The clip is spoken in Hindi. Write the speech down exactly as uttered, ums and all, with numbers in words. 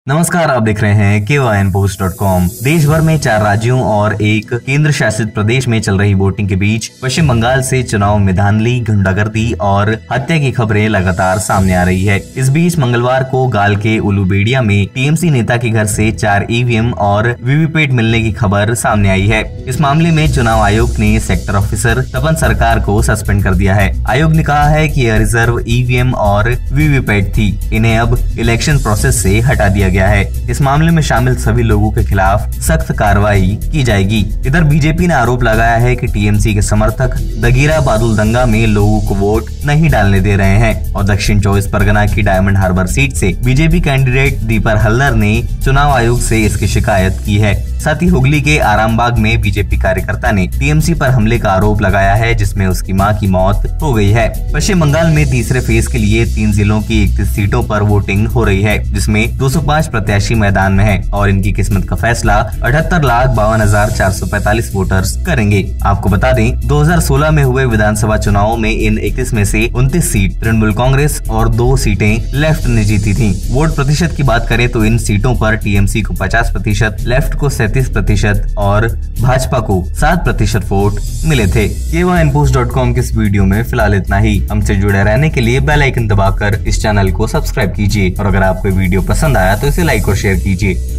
नमस्कार, आप देख रहे हैं K Y N post dot com. देश भर में चार राज्यों और एक केंद्र शासित प्रदेश में चल रही वोटिंग के बीच पश्चिम बंगाल से चुनाव में धांधली, गुंडागर्दी और हत्या की खबरें लगातार सामने आ रही है। इस बीच मंगलवार को गाल के उलूबेड़िया में टी एम सी नेता के घर से चार ई वी एम और वी वी पैट मिलने की खबर सामने आई है। इस मामले में चुनाव आयोग ने सेक्टर ऑफिसर तपन सरकार को सस्पेंड कर दिया है। आयोग ने कहा है कि यह रिजर्व ई वी एम और वी वी पैट थी, इन्हें अब इलेक्शन प्रोसेस से हटा दिया गया है। इस मामले में शामिल सभी लोगों के खिलाफ सख्त कार्रवाई की जाएगी। इधर बीजेपी ने आरोप लगाया है कि टी एम सी के समर्थक दगीरा बादुल दंगा में लोगों को वोट नहीं डालने दे रहे हैं और दक्षिण चौबीस परगना की डायमंड हार्बर सीट से बीजेपी कैंडिडेट दीपर हल्दर ने चुनाव आयोग से इसकी शिकायत की है। साथ ही हुगली के आरामबाग में बीजेपी कार्यकर्ता ने टी एम सी पर हमले का आरोप लगाया है, जिसमें उसकी मां की मौत हो गई है। पश्चिम बंगाल में तीसरे फेज के लिए तीन जिलों की इकतीस सीटों पर वोटिंग हो रही है, जिसमें दो सौ पाँच प्रत्याशी मैदान में हैं और इनकी किस्मत का फैसला अठहत्तर लाख बावन हजार चार सौ पैंतालीस वोटर्स करेंगे। आपको बता दें, दो हजार सोलह में हुए विधानसभा चुनावों में इन इक्कीस में से उनतीस सीट तृणमूल कांग्रेस और दो सीटें लेफ्ट ने जीती थी। वोट प्रतिशत की बात करें तो इन सीटों पर टी एम सी को पचास प्रतिशत, लेफ्ट को सैंतीस प्रतिशत और भाजपा को सात प्रतिशत वोट मिले थे। K Y N post dot com के इस वीडियो में फिलहाल इतना ही। हमसे जुड़े रहने के लिए बेल आइकन दबाकर इस चैनल को सब्सक्राइब कीजिए और अगर आपको वीडियो पसंद आया तो इसे लाइक और शेयर कीजिए।